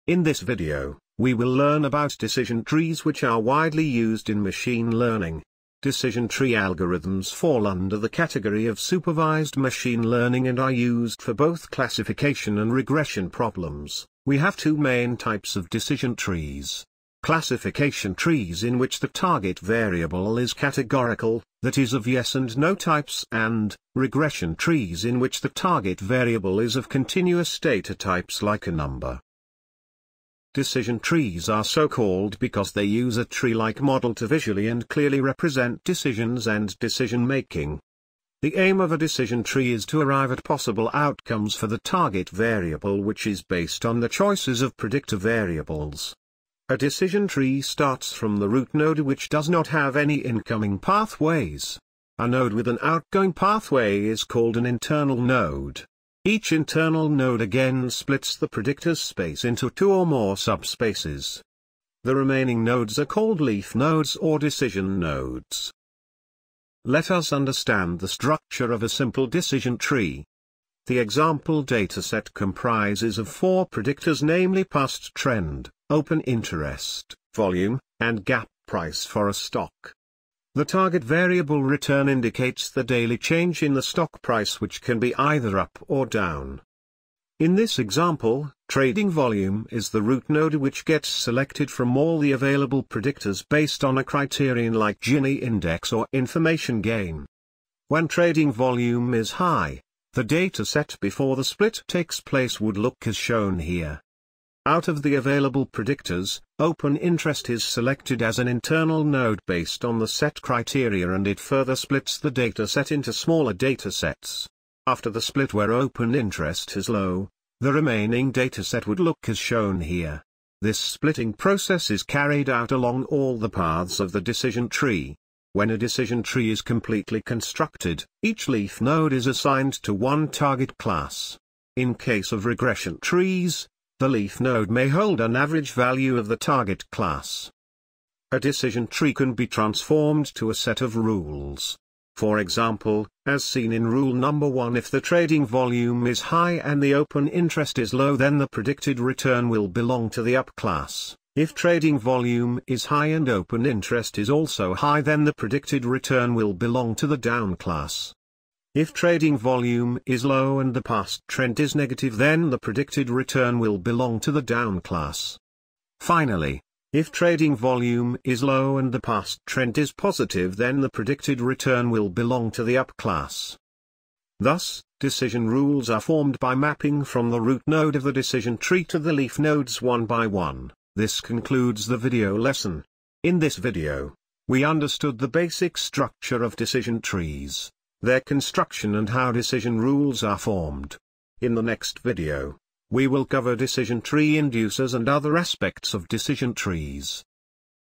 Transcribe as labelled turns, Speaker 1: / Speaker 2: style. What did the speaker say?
Speaker 1: In this video, we will learn about decision trees which are widely used in machine learning. Decision tree algorithms fall under the category of supervised machine learning and are used for both classification and regression problems. We have two main types of decision trees. Classification trees in which the target variable is categorical, that is of yes and no types, and regression trees in which the target variable is of continuous data types like a number. Decision trees are so called because they use a tree-like model to visually and clearly represent decisions and decision-making. The aim of a decision tree is to arrive at possible outcomes for the target variable, which is based on the choices of predictor variables. A decision tree starts from the root node which does not have any incoming pathways. A node with an outgoing pathway is called an internal node. Each internal node again splits the predictor's space into two or more subspaces. The remaining nodes are called leaf nodes or decision nodes. Let us understand the structure of a simple decision tree. The example dataset comprises of four predictors, namely past trend, open interest, volume, and gap price for a stock. The target variable return indicates the daily change in the stock price, which can be either up or down. In this example, trading volume is the root node which gets selected from all the available predictors based on a criterion like Gini index or information gain. When trading volume is high, the dataset before the split takes place would look as shown here. Out of the available predictors, open interest is selected as an internal node based on the set criteria, and it further splits the dataset into smaller datasets. After the split where open interest is low, the remaining dataset would look as shown here. This splitting process is carried out along all the paths of the decision tree. When a decision tree is completely constructed, each leaf node is assigned to one target class. In case of regression trees, the leaf node may hold an average value of the target class. A decision tree can be transformed to a set of rules. For example, as seen in rule number 1, if the trading volume is high and the open interest is low, then the predicted return will belong to the up class. If trading volume is high and open interest is also high, then the predicted return will belong to the down class. If trading volume is low and the past trend is negative, then the predicted return will belong to the down class. Finally, if trading volume is low and the past trend is positive, then the predicted return will belong to the up class. Thus, decision rules are formed by mapping from the root node of the decision tree to the leaf nodes one by one. This concludes the video lesson. In this video, we understood the basic structure of decision trees, their construction and how decision rules are formed. In the next video, we will cover decision tree inducers and other aspects of decision trees.